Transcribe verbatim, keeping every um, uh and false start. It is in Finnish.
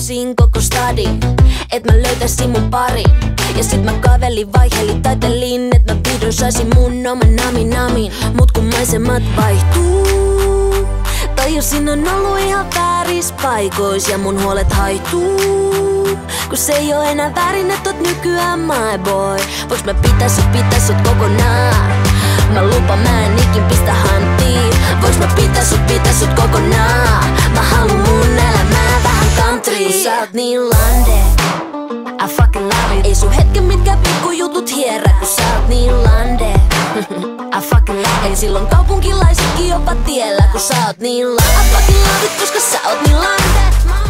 huusin koko stadin, et mä löytäisin mun parin. Ja sit mä kavelin, vaihelin, taitelin, et mä vihdoin saisin mun oman nami namin. Mut kun maisemat vaihtuu, tajusin on ollut ihan vääris paikois ja mun huolet haihtuu. Kun se ei oo enää väärin, et oot nykyään my boy. Voiks mä pitää sut, pitää sut kokonaan? Mä lupaan, mä en ikin pistä hanttiin. Voiks mä pitää sut, pitää sut kokonaan? Mä haluun mun elämää vähän country. Kun sä oot niin lande, I fucking love it. Ei sun hetken mitkä pikkujutut hierä, kun sä oot niin lande. I fucking love it. Ei silloin kaupunkilaisetkin jopa tiellä, kun sä oot niin lande. I fucking love it, koska sä oot niin lande.